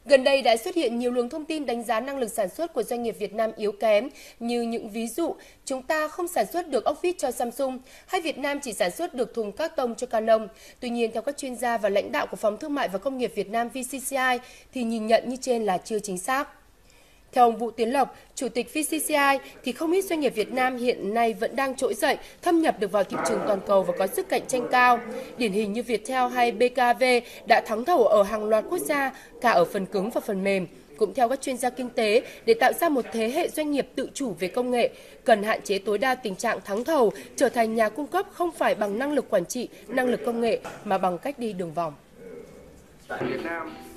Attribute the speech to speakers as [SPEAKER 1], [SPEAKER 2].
[SPEAKER 1] Gần đây đã xuất hiện nhiều luồng thông tin đánh giá năng lực sản xuất của doanh nghiệp Việt Nam yếu kém, như những ví dụ chúng ta không sản xuất được ốc vít cho Samsung hay Việt Nam chỉ sản xuất được thùng các tông cho Canon. Tuy nhiên, theo các chuyên gia và lãnh đạo của Phòng Thương mại và Công nghiệp Việt Nam VCCI thì nhìn nhận như trên là chưa chính xác. Theo ông Vũ Tiến Lộc, Chủ tịch VCCI, thì không ít doanh nghiệp Việt Nam hiện nay vẫn đang trỗi dậy, thâm nhập được vào thị trường toàn cầu và có sức cạnh tranh cao. Điển hình như Viettel hay BKV đã thắng thầu ở hàng loạt quốc gia, cả ở phần cứng và phần mềm. Cũng theo các chuyên gia kinh tế, để tạo ra một thế hệ doanh nghiệp tự chủ về công nghệ, cần hạn chế tối đa tình trạng thắng thầu, trở thành nhà cung cấp không phải bằng năng lực quản trị, năng lực công nghệ, mà bằng cách đi đường vòng.
[SPEAKER 2] Tại Việt Nam